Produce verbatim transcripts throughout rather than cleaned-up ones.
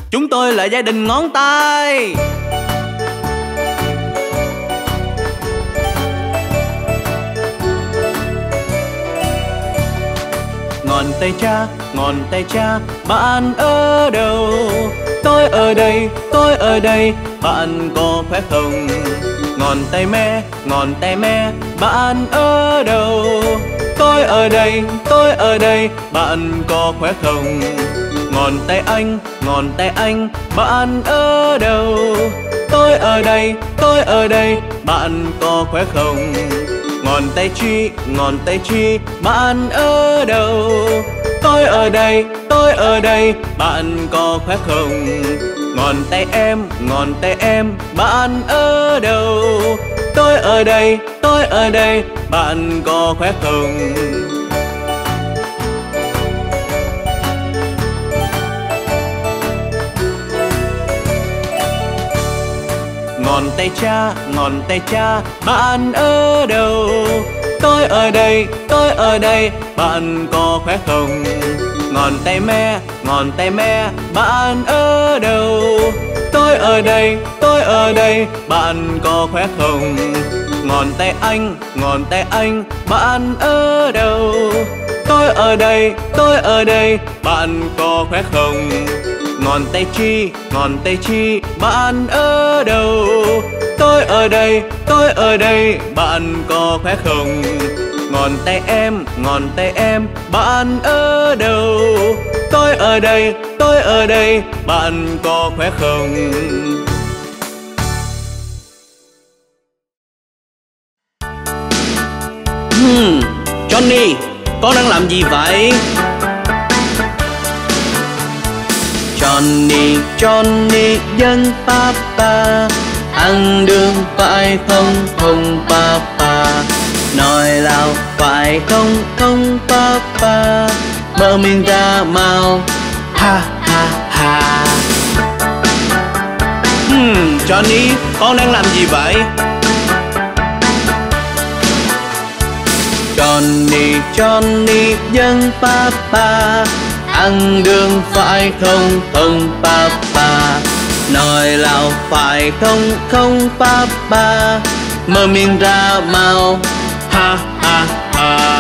Chúng tôi là gia đình ngón tay. Ngón tay cha, ngón tay cha, bạn ở đâu? Tôi ở đây, tôi ở đây, bạn có khỏe không? Ngón tay mẹ, ngón tay mẹ, bạn ở đâu? Tôi ở đây, tôi ở đây, bạn có khỏe không? Ngón tay anh, ngón tay anh, bạn ở đâu? Tôi ở đây, tôi ở đây, bạn có khỏe không? Ngón tay chi, ngón tay chi, bạn ở đâu? Tôi ở đây, tôi ở đây, bạn có khỏe không? Ngón tay em, ngón tay em, bạn ở đâu? Tôi ở đây, tôi ở đây, bạn có khỏe không? Ngón tay cha, ngón tay cha, bạn ở đâu? Tôi ở đây, tôi ở đây, bạn có khỏe không? Ngón tay mẹ, ngón tay mẹ, bạn ở đâu? Tôi ở đây, tôi ở đây, bạn có khỏe không? Ngón tay anh, ngón tay anh, bạn ở đâu? Tôi ở đây, tôi ở đây, bạn có khỏe không? Ngón tay chi, ngón tay chi, bạn ở đâu? Tôi ở đây, tôi ở đây, bạn có khỏe không? Ngón tay em, ngón tay em, bạn ở đâu? Tôi ở đây, tôi ở đây, bạn có khỏe không? Hmm, Johnny, con đang làm gì vậy? Johnny, Johnny, dân papa, ăn đường phải không, không papa? Nói lao phải không, không papa? Mở miệng ra mau, ha ha ha. Hmm, Johnny, con đang làm gì vậy? Johnny, Johnny, dân papa, ăn đường phải không, không papa? Nói lao phải không, không papa? Mở miệng ra mau, ha ha ha.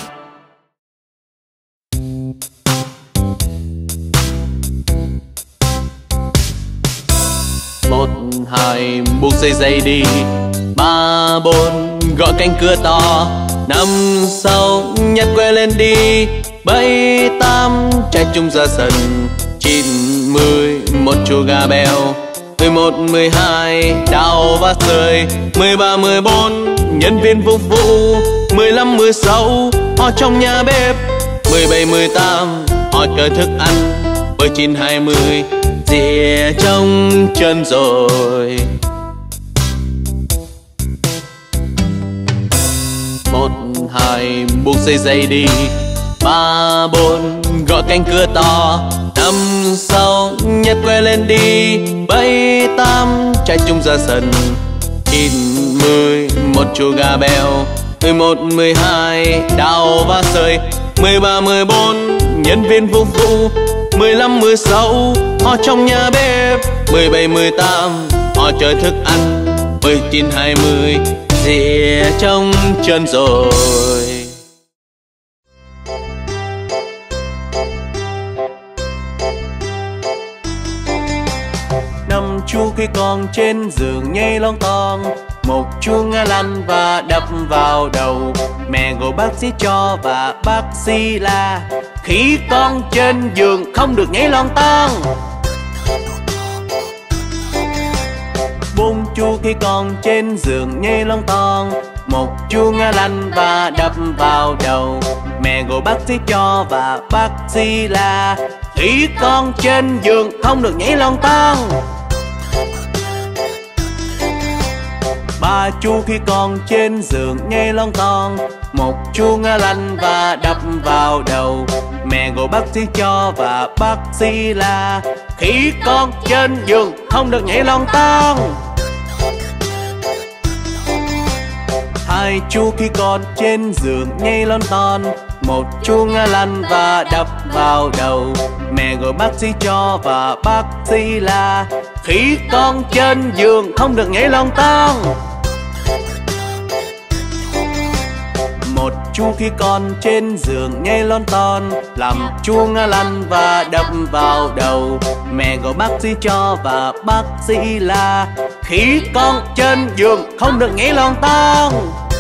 Một hai buộc dây dây đi, ba bốn gõ cánh cửa to, năm sáu nhặt que lên đi, bảy tám chạy chung ra sân, chín mười một chú gà bèo, mười một mười hai đào và rơi, mười ba mười bốn nhân viên phục vụ, mười lăm mười sáu họ trong nhà bếp, mười bảy mười tám họ chờ thức ăn, mười chín hai mươi dìa trong chân rồi. Một hai buộc dây dây đi, ba bốn gõ cánh cửa to, năm sáu nhặt que lên đi, bảy tám chạy chung ra sân, chín mười một chú gà bèo, mười một mười hai đào và sơi, mười ba mười bốn nhân viên phục vụ, mười lăm mười sáu họ trong nhà bếp, mười bảy mười tám họ chờ thức ăn, mười chín hai mươi dìa trong chân rồi. Năm chú khi còn trên giường nhây lon ton, một chú ngã lăn và đập vào đầu. Mẹ gọi bác sĩ cho và bác sĩ la khi con trên giường không được nhảy lon ton. Bốn chú khi còn trên giường nhảy lon ton, một chú ngã lăn và đập vào đầu. Mẹ gọi bác sĩ cho và bác sĩ la khi con trên giường không được nhảy lon ton. Ba chú khi còn trên giường nhảy lon ton, một chú ngã lăn và đập vào đầu. Mẹ gọi bác sĩ cho và bác sĩ la khi con trên giường không được nhảy lon ton. Hai chú khi còn trên giường nhảy lon ton, Một chuông lăn và đập vào đầu. Mẹ gọi bác sĩ cho và bác sĩ la: khi con trên giường không được nhảy lon ton. Một chu khi con trên giường nhảy lon ton, làm chuông lăn và đập vào đầu. Mẹ gọi bác sĩ cho và bác sĩ la: khi con trên giường không được nhảy lon ton.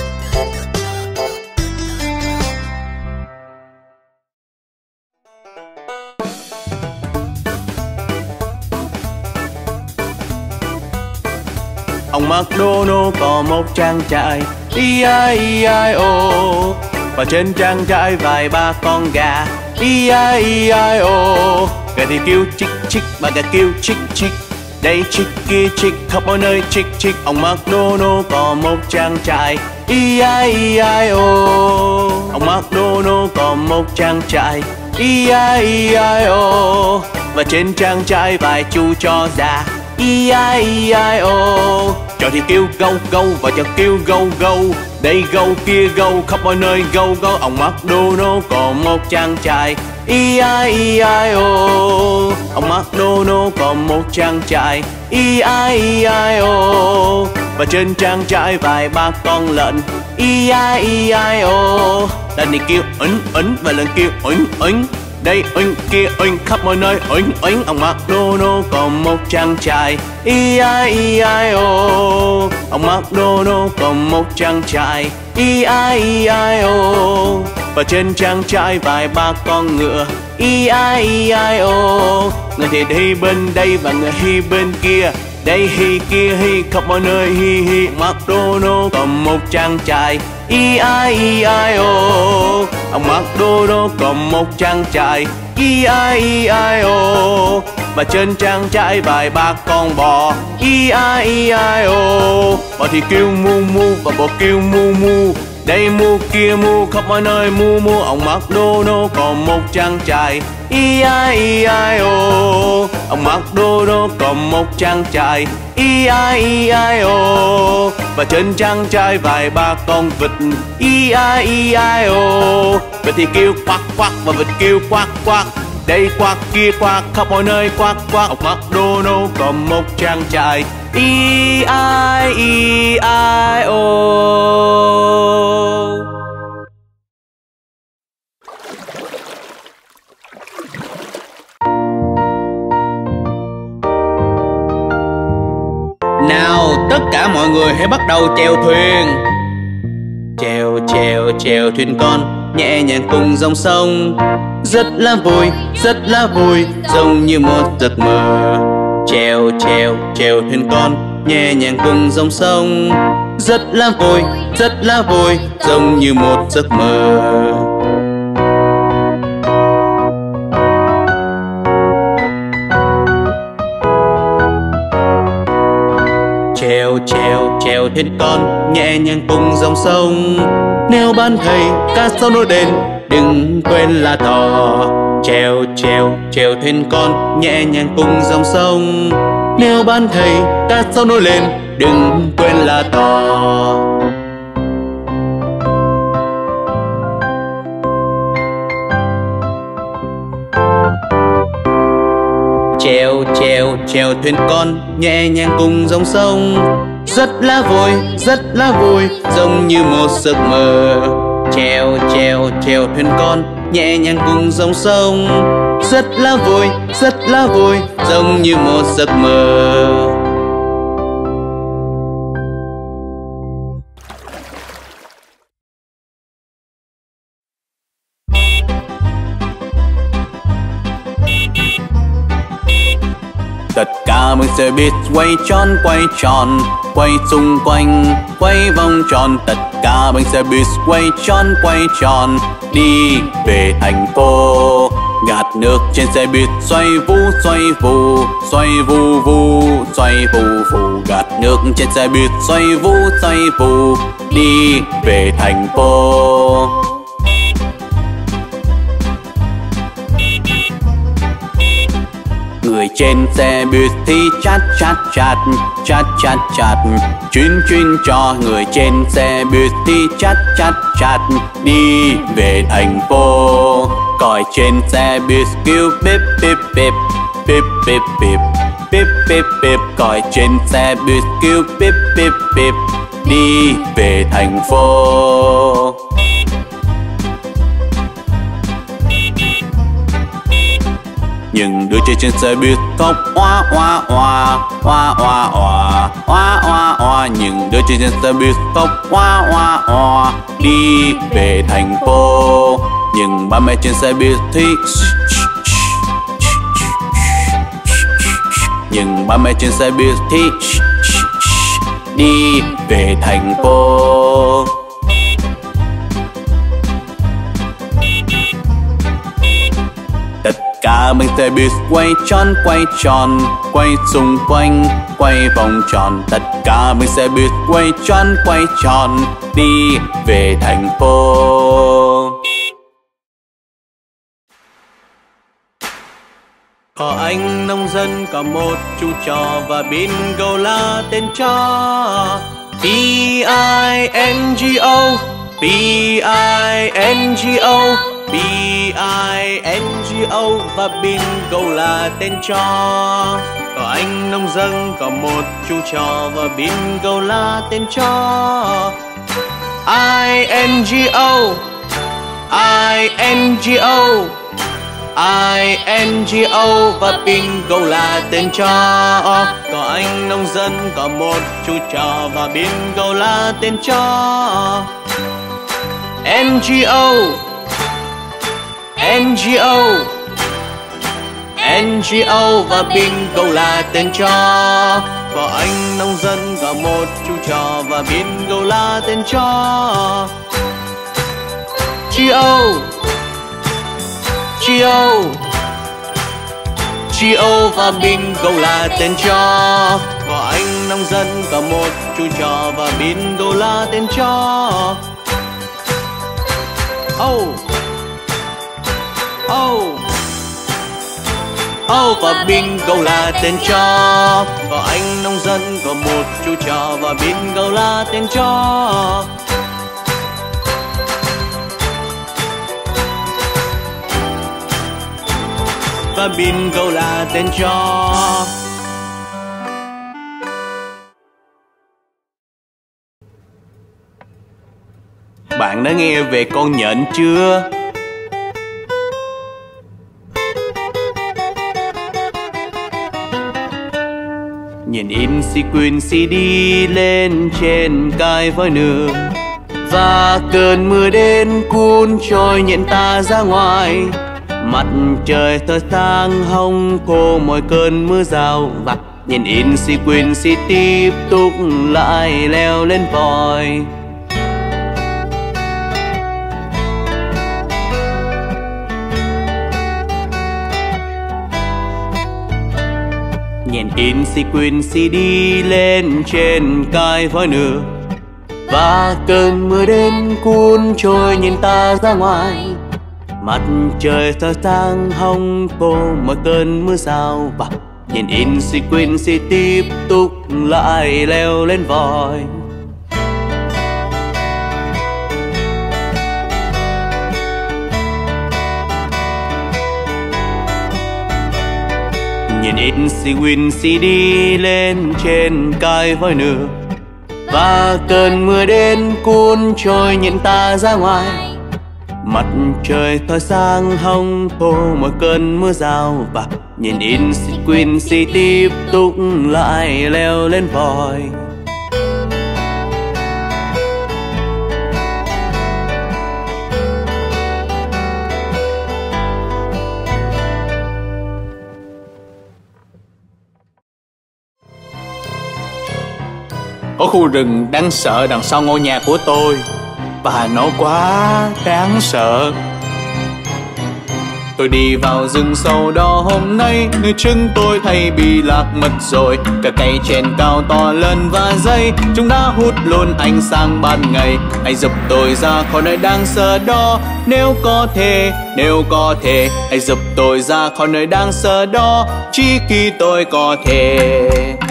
Ông McDonald có một trang trại E I E I O, và trên trang trại vài ba con gà E I E I O. Gà thì kêu chích chích, bà gà kêu chích chích, đây chích kia chích, khắp mọi nơi chích chích. Ông McDonald có một trang trại E I E I O. Ông McDonald có một trang trại E I E I O, và trên trang trại vài chú chó già E I E I O. Chó thì kêu gâu gâu và chó kêu gâu gâu, đây gâu kia gâu, khắp mọi nơi gâu gâu. Ông McDonald có một trang trại E I E I O. Ông McDonald có một trang trại E I E I O, và trên trang trại vài ba con lợn E I E I O. Lợn thì kêu uýnh uýnh và lợn kêu uýnh uýnh, đây uýnh kia uýnh, khắp mọi nơi uýnh uýnh. Ông McDonald có một trang trại E I E I O. Ông McDonald có một trang trại E I E I O, và trên trang trại vài ba con ngựa E I E I O. Người thì đi bên đây và người hi bên kia, đây hi kia hi, khắp mọi nơi hi hi. McDonald có một trang trại E I E I O. Ông McDonald có một trang trại E I E I O, và trên trang trại vài ba con bò E I E I O. Bò thì kêu mu mu và bò kêu mu mu, đây mu kia mu, khắp mọi nơi mu mu. Ông McDonald có một trang trại E I E I O. Ông McDonald có một trang trại E I E I O, và trên trang trại vài ba con vịt E I E I O. Vịt thì kêu quack quack và vịt kêu quack quack, đây quack kia quack, khắp mọi nơi quack quack. Ông McDonald có một trang trại E I E I O. Nào tất cả mọi người hãy bắt đầu chèo thuyền. Chèo chèo chèo thuyền con nhẹ nhàng cùng dòng sông, rất là vui rất là vui giống như một giấc mơ. Chèo chèo chèo thuyền con nhẹ nhàng cùng dòng sông, rất là vui rất là vui giống như một giấc mơ. Chèo chèo chèo thuyền con nhẹ nhàng cùng dòng sông, nếu bạn thấy cá sấu nổi lên đừng quên là tò. Chèo chèo chèo thuyền con nhẹ nhàng cùng dòng sông, nếu bạn thấy cá sấu nổi lên đừng quên là tò. Chèo chèo chèo thuyền con nhẹ nhàng cùng dòng sông, rất là vui rất là vui giống như một giấc mơ. Chèo chèo chèo thuyền con nhẹ nhàng cùng dòng sông, rất là vui rất là vui giống như một giấc mơ. Tất cả mình sẽ biết quay tròn quay tròn, quay xung quanh quay vòng tròn. Tất cả mình sẽ biết quay tròn quay tròn, đi về thành phố. Gạt nước trên xe buýt xoay vu xoay vù, xoay vu vu xoay vù vù. Gạt nước trên xe buýt xoay vu xoay vù, đi về thành phố. Người trên xe buýt thì chát chát chát, chát chát chát, chuyên chuyên cho người trên xe buýt thì chát chát chát, đi về thành phố. Còi trên xe buýt kêu bíp bíp bíp, bíp bíp bíp, bíp bíp bíp. Còi trên xe buýt kêu bíp bíp bíp, đi về thành phố. Những đứa trẻ trên xe buýt khóc oa oa oa, oa oa oa, oa oa oa. Những đứa trẻ trên xe buýt khóc oa oa oa, đi về thành phố. Nhưng ba mẹ trên xe buýt thì Nhưng ba mẹ trên xe buýt thì đi về thành phố. Tất cả mình xe buýt quay tròn quay tròn, quay xung quanh quay vòng tròn. Tất cả mình xe buýt quay tròn quay tròn, đi về thành phố. Có anh nông dân có một chú chó và bingo là tên chó. B I N G O, B I N G O, B I N G O và bingo là tên chó. Có anh nông dân có một chú chó và bingo là tên chó. I N G O, I N G O, I N G O và bingo là tên chó. Có anh nông dân có một chú chó và bingo là tên chó. N G O, N G O, N G O và bingo là tên chó. Có anh nông dân có một chú chó và bingo là tên chó. G O, G O, G O và bingo là tên chó. Có anh nông dân có một chú chó và bingo là tên chó. Oh, oh, oh và bingo là tên chó. Có anh nông dân có một chú chó và bingo là tên chó. Và bingo là tên chó. Bạn đã nghe về con nhện chưa? Nhìn in sequin xê đê lên trên cái voi nửa, và cơn mưa đến cuốn trôi nhện ta ra ngoài. Mặt trời tỏa sáng hồng khô mọi cơn mưa rào, và nhìn in sequin xê tiếp tục lại leo lên voi. Nhìn in sequin xê đi lên trên cái voi nửa, và cơn mưa đến cuốn trôi nhìn ta ra ngoài. Mặt trời tỏa sáng hồng khô mọi cơn mưa rào, và nhìn in sequin xê tiếp tục lại leo lên voi. Nhìn in sequin xê đi lên trên cái voi nửa, và cơn mưa đến cuốn trôi nhìn ta ra ngoài. Mặt trời tỏa sáng hồng khô mọi cơn mưa rào, và nhìn in sequin xê tiếp tục lại leo lên voi. Có khu rừng đáng sợ đằng sau ngôi nhà của tôi, và nó quá đáng sợ. Tôi đi vào rừng sâu đó hôm nay, người chứng tôi thấy bị lạc mất rồi. Cả cây trên cao to lớn và dây, chúng đã hút luôn ánh sáng ban ngày. Hãy giúp tôi ra khỏi nơi đáng sợ đó, nếu có thể, nếu có thể. Hãy giúp tôi ra khỏi nơi đáng sợ đó, chỉ khi tôi có thể.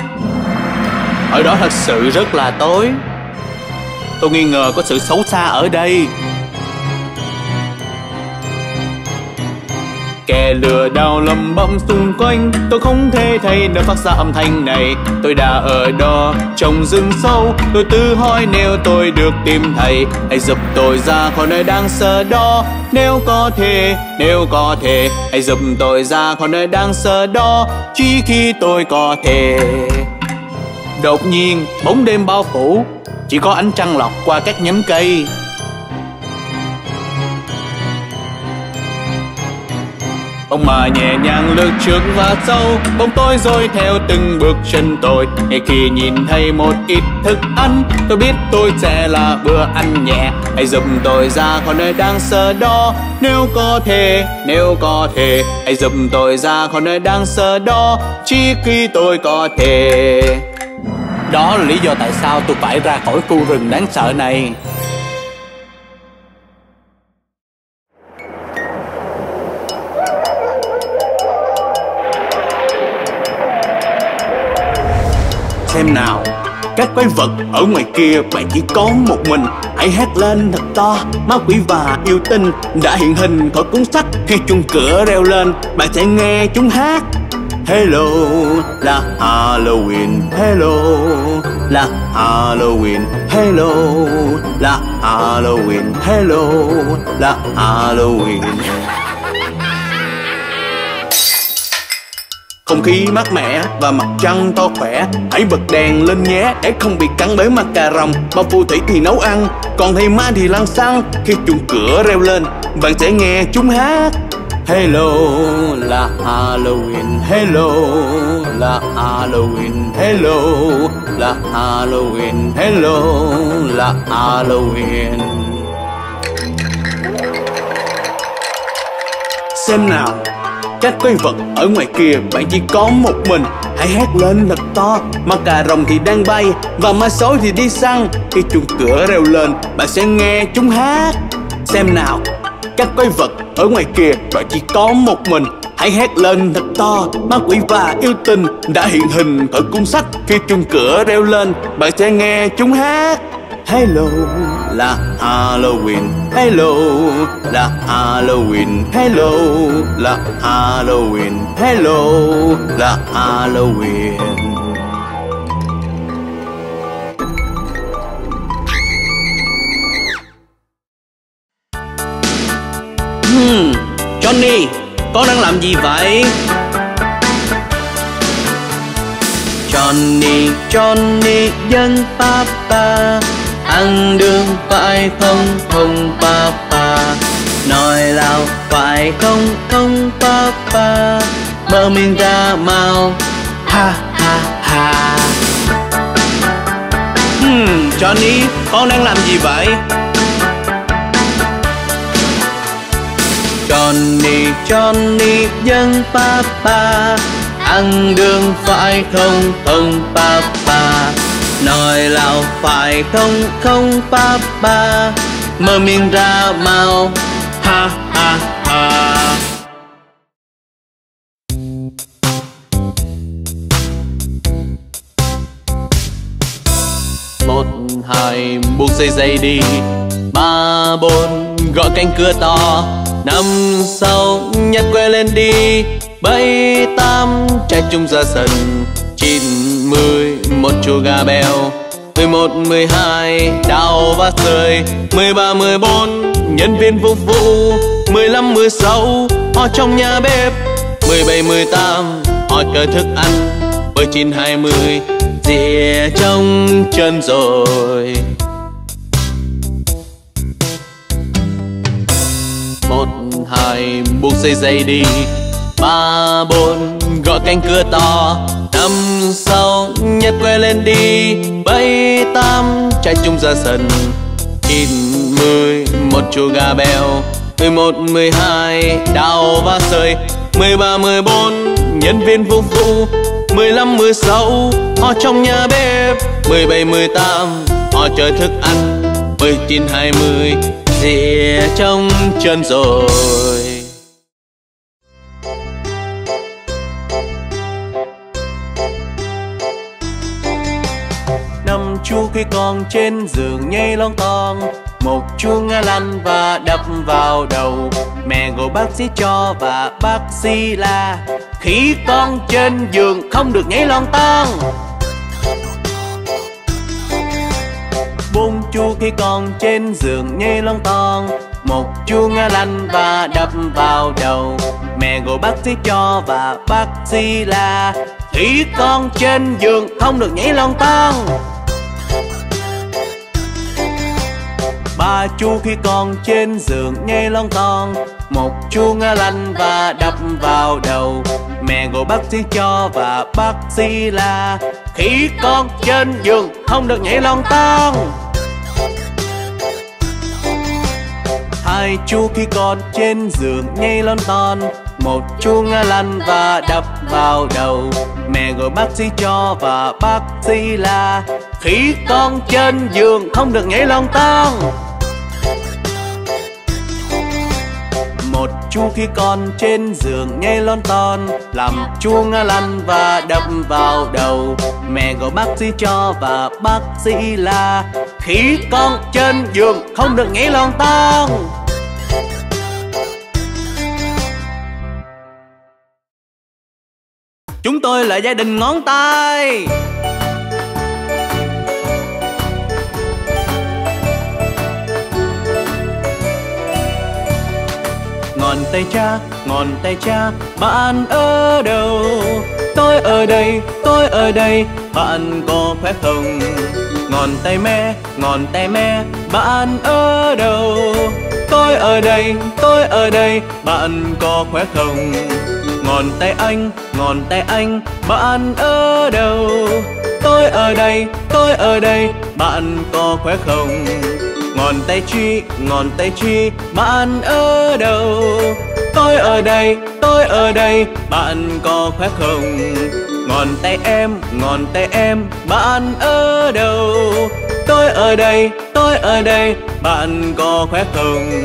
Ở đó thật sự rất là tối. Tôi nghi ngờ có sự xấu xa ở đây. Kẻ lừa đảo lầm bầm xung quanh, tôi không thể thấy nơi phát ra âm thanh này. Tôi đã ở đó trong rừng sâu, tôi tự hỏi nếu tôi được tìm thấy. Hãy giúp tôi ra khỏi nơi đáng sợ đó, nếu có thể, nếu có thể. Hãy giúp tôi ra khỏi nơi đáng sợ đó, chỉ khi tôi có thể. Đột nhiên bóng đêm bao phủ, chỉ có ánh trăng lọt qua các nhánh cây. Bóng ma nhẹ nhàng lướt trước và sau, bóng tôi rồi theo từng bước chân tôi. Ngay khi nhìn thấy một ít thức ăn, tôi biết tôi sẽ là bữa ăn nhẹ. Hãy giúp tôi ra khỏi nơi đáng sợ đó, nếu có thể, nếu có thể. Hãy giúp tôi ra khỏi nơi đáng sợ đó, chỉ khi tôi có thể. Đó là lý do tại sao tôi phải ra khỏi khu rừng đáng sợ này. Xem nào, các quái vật ở ngoài kia bạn chỉ có một mình. Hãy hét lên thật to, ma quỷ và yêu tinh đã hiện hình khỏi cuốn sách. Khi chuông cửa reo lên, bạn sẽ nghe chúng hát. Hello là Halloween, hello là Halloween, hello là Halloween, hello là Halloween. Không khí mát mẻ và mặt trăng to khỏe. Hãy bật đèn lên nhé để không bị cắn bởi ma cà rồng. Ma phù thủy thì nấu ăn, còn thầy ma thì lăn xăng. Khi chuông cửa reo lên, bạn sẽ nghe chúng hát. Hello là Halloween, hello là Halloween, hello là Halloween, hello là Halloween. Xem nào, các quái vật ở ngoài kia bạn chỉ có một mình. Hãy hét lên thật to, ma cà rồng thì đang bay và ma sói thì đi săn. Khi chuông cửa reo lên, bạn sẽ nghe chúng hát. Xem nào, các quái vật ở ngoài kia bạn chỉ có một mình. Hãy hét lên thật to, ma quỷ và yêu tinh đã hiện hình ở cuốn sách. Khi chuông cửa reo lên, bạn sẽ nghe chúng hát. Hello là Halloween, hello là Halloween, hello là Halloween, hello là Halloween. Hmm, Johnny, con đang làm gì vậy? Johnny, Johnny dân papa, ăn đường phải không không papa, nói lao phải không không papa, mở miệng ra mau ha ha ha. Hmm, Johnny, con đang làm gì vậy? Johnny, Johnny dân papa, ăn đường phải không không papa, nói lao phải không không papa, mở miệng ra mau ha ha ha. Một hai buộc dây dây đi, ba bốn gõ cánh cửa to, năm sáu nhặt que lên đi, bảy tám chạy chung ra sân, chín mười một chú gà bèo, mười một mười hai đào và sơi, mười ba mười bốn nhân viên phục vụ, mười lăm mười sáu họ trong nhà bếp, mười bảy mười tám họ chờ thức ăn, mười chín hai mươi dìa trong chân rồi. Một hai buộc dây dây đi, ba bốn gõ cánh cửa to, năm sáu nhặt que lên đi, bảy tám chạy chung ra sân, chín mười một chú gà bèo, mười một, mười hai đào và sợi, mười ba, mười bốn nhân viên phục vụ, mười lăm, mười sáu họ trong nhà bếp, mười bảy, mười tám họ chờ thức ăn, mười chín, hai mươi rỉa trong chân rồi. Năm chú khi con trên giường nhây lon ton, một chuông lăn và đập vào đầu. Mẹ gọi bác sĩ cho và bác sĩ la khi con trên giường không được nhảy lon ton. Bốn chú khi con trên giường nhảy lon ton, một chuông lăn và đập vào đầu. Mẹ gọi bác sĩ cho và bác sĩ la khi con trên giường không được nhảy lon ton. Ba chú khi con trên giường nhảy lon ton, một chuông lăn và đập vào đầu. Mẹ gọi bác sĩ cho và bác sĩ la khi con trên giường không được nhảy lon ton. Hai chú khi con trên giường nhảy lon ton, một chuông lăn và đập vào đầu. Mẹ gọi bác sĩ cho và bác sĩ la khi con trên giường không được nhảy lon ton. Một chú khi con trên giường nhảy lon ton, làm chuông lăn và đập vào đầu. Mẹ gọi bác sĩ cho và bác sĩ la khi con trên giường không được nhảy lon ton. Chúng tôi là gia đình ngón tay. Ngón tay cha, ngón tay cha, bạn ở đâu? Tôi ở đây, tôi ở đây, bạn có khỏe không? Ngón tay mẹ, ngón tay mẹ, bạn ở đâu? Tôi ở đây, tôi ở đây, bạn có khỏe không? Ngón tay anh, ngón tay anh, bạn ở đâu? Tôi ở đây, tôi ở đây, bạn có khỏe không? Ngón tay chi, ngón tay chi, bạn ở đâu? Tôi ở đây, tôi ở đây, bạn có khỏe không? Ngón tay em, ngón tay em, bạn ở đâu? Tôi ở đây, tôi ở đây, bạn có khỏe không?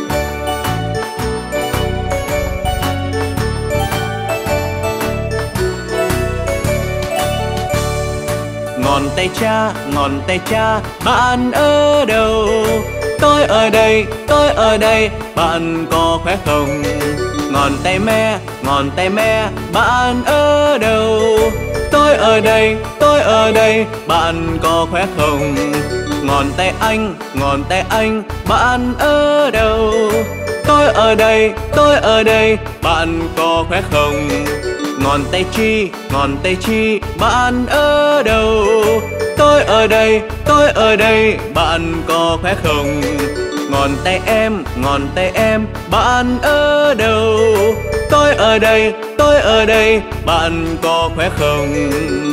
Ngón tay cha, ngón tay cha, bạn ở đâu? Tôi ở đây, tôi ở đây, bạn có khỏe không? Ngón tay mẹ, ngón tay mẹ, bạn ở đâu? Tôi ở đây, tôi ở đây, bạn có khỏe không? Ngón tay anh, ngón tay anh, bạn ở đâu? Tôi ở đây, tôi ở đây, bạn có khỏe không? Ngón tay chi, ngón tay chi, bạn ở đâu? Tôi ở đây, tôi ở đây, bạn có khỏe không? Ngón tay em, ngón tay em, bạn ở đâu? Tôi ở đây, tôi ở đây, bạn có khỏe không?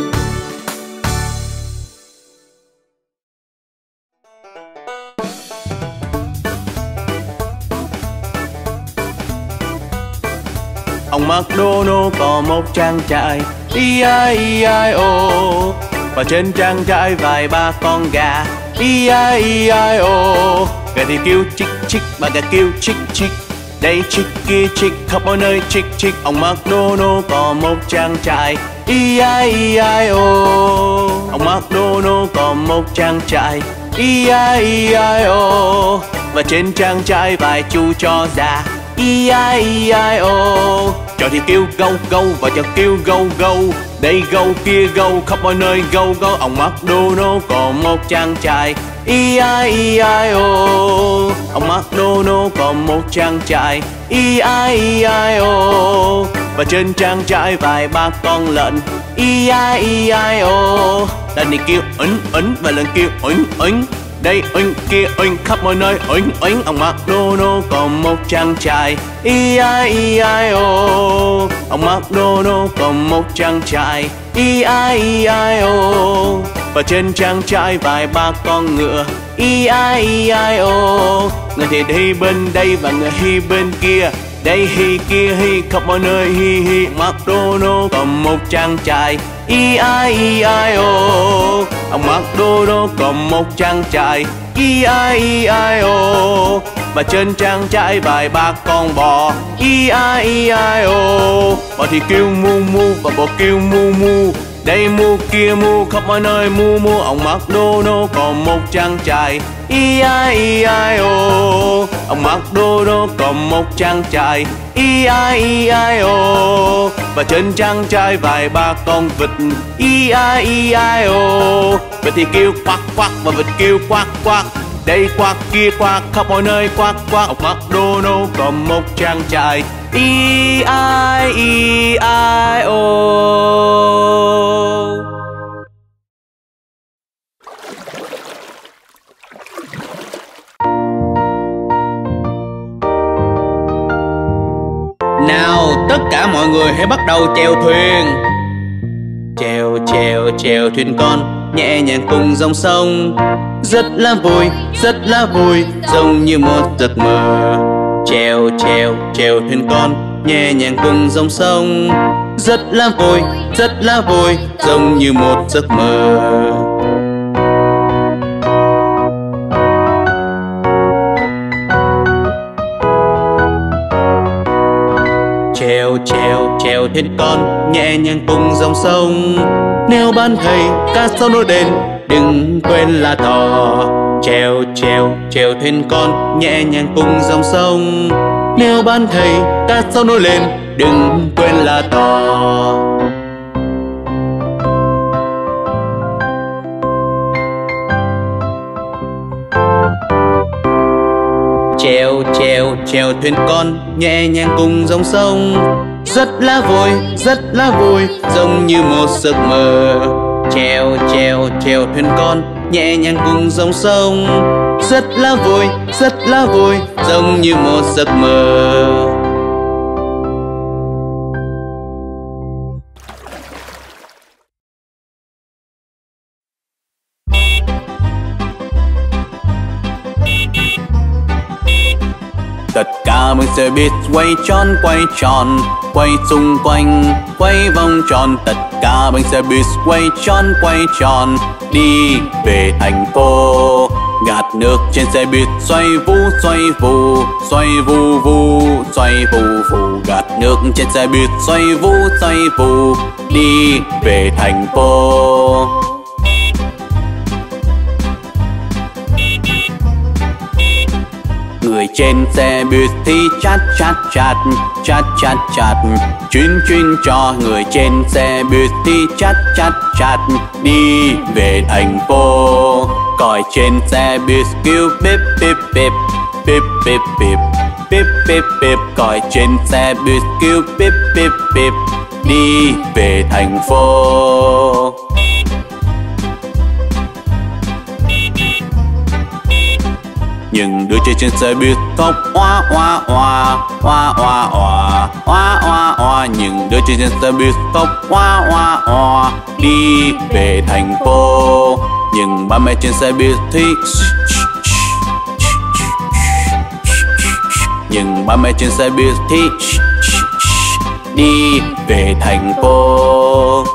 Ông McDonald có một trang trại E I E I O, và trên trang trại vài ba con gà E I E I O. Gà thì kêu chích chích, bà gà kêu chích chích, đây chích kia chích, khắp mọi nơi chích chích. Ông McDonald có một trang trại E I E I O. Ông McDonald có một trang trại E I E I O, và trên trang trại vài chú chó già E I E I O. Chó thì kêu gâu gâu và chó kêu gâu gâu, đây gâu kia gâu, khắp mọi nơi gâu gâu. Ông McDonald có một trang trại E I E I O. Ông McDonald có một trang trại E I E I O, và trên trang trại vài ba con lợn E I E I O. Lần này kêu ấn ấn và lần kêu ấn ấn, đây oink kia oink, khắp mọi nơi oink oink. Ông McDonald có một chàng trai E I E I O. Ông McDonald có một chàng trai E I E I O. Và trên trang trại vài ba con ngựa E I E I O. Người thì đi bên đây và người hi bên kia, đây hi kia hi, khắp mọi nơi hi hi. McDonald có một trang trại E I E I O. Ông McDonald có một trang trại E I E I O. Và trên trang trại vài ba con bò E I E I O. Bò thì kêu mu mu và bò kêu mu mu, đây mu kia mu, khắp mọi nơi mu mu. Ông McDonald có một trang trại E I E I O. Ông McDonald có một trang trại E I E I O. Và trên trang trại vài ba con vịt E I E I O. Vịt thì kêu quack quack và vịt kêu quack quack, đây quack kia quack, khắp mọi nơi quack quack. Ông McDonald có một trang trại E I E I O. Nào tất cả mọi người hãy bắt đầu chèo thuyền. Chèo chèo chèo thuyền con nhẹ nhàng cùng dòng sông, rất là vui rất là vui, giống như một giấc mơ. Chèo chèo chèo thuyền con nhẹ nhàng cùng dòng sông, rất là vui rất là vui, giống như một giấc mơ. Chèo chèo chèo thuyền con nhẹ nhàng cùng dòng sông, nếu bạn thấy cá sấu nổi lên đừng quên là thỏ. Chèo chèo chèo thuyền con nhẹ nhàng cùng dòng sông, nếu bạn thấy cá sấu nổi lên đừng quên là thỏ. Chèo chèo chèo thuyền con nhẹ nhàng cùng dòng sông, rất là vui rất là vui, giống như một giấc mơ. Chèo chèo chèo thuyền con nhẹ nhàng cùng dòng sông, rất là vui rất là vui, giống như một giấc mơ. Tất cả mình sẽ biết quay tròn quay tròn, quay xung quanh quay vòng tròn. Tất cả mình sẽ biết quay tròn quay tròn, đi về thành phố. Gạt nước trên xe buýt xoay vu xoay vù, xoay vu vu xoay vù vù. Gạt nước trên xe buýt xoay vu xoay vù, đi về thành phố. Người trên xe buýt thì chát chát chát, chát chát chát, chuyên chuyên cho. Người trên xe buýt thì chát chát chát, đi về thành phố. Còi trên xe buýt kêu bíp bíp bíp, bíp bíp bíp, bíp bíp bíp. Còi trên xe buýt kêu bíp bíp bíp, đi về thành phố. Những đứa trẻ trên xe buýt khóc oa oa oa, oa oa oa, oa oa oa. Những đứa trẻ trên xe buýt khóc oa oa oa, đi về thành phố. Nhưng ba mẹ trên xe buýt thì nhưng ba mẹ trên xe buýt thì đi về thành phố.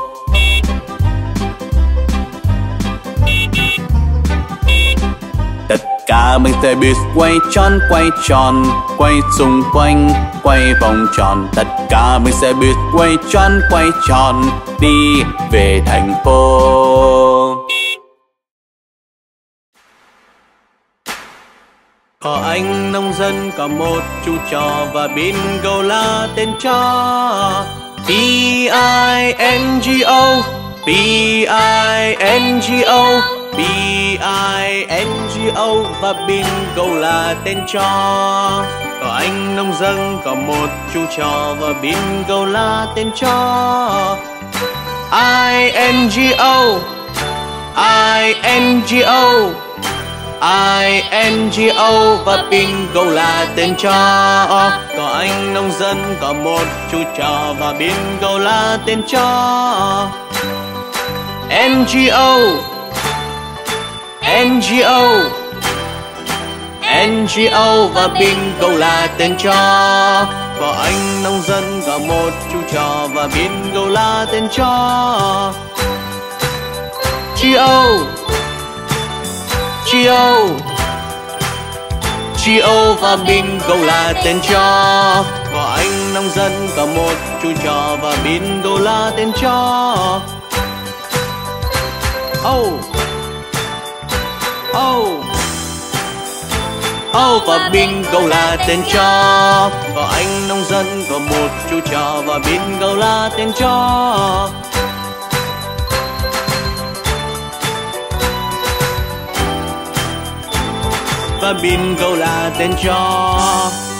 Tất cả mình xe buýt quay tròn quay tròn, quay xung quanh quay vòng tròn. Tất cả mình xe buýt quay tròn quay tròn, đi về thành phố. Có anh nông dân có một chú chó và bingo là tên chó. P I N G O, P I N G O, P I N G O và bingo là tên chó. Có anh nông dân có một chú chó và bingo là tên chó. I N G O, I N G O, I N G O và bingo là tên chó. Có anh nông dân, có một chú chó và bingo là tên chó. N G O N G O N G O và bingo là tên chó. Có anh nông dân, có một chú chó và bingo là tên chó. G O G O G O và bingo là tên chó. Có anh nông dân, có một chú chó và bingo là tên chó. Oh Oh Oh và bingo là tên chó. Có anh nông dân, có một chú chó và bingo là tên chó. Và bingo là tên chó.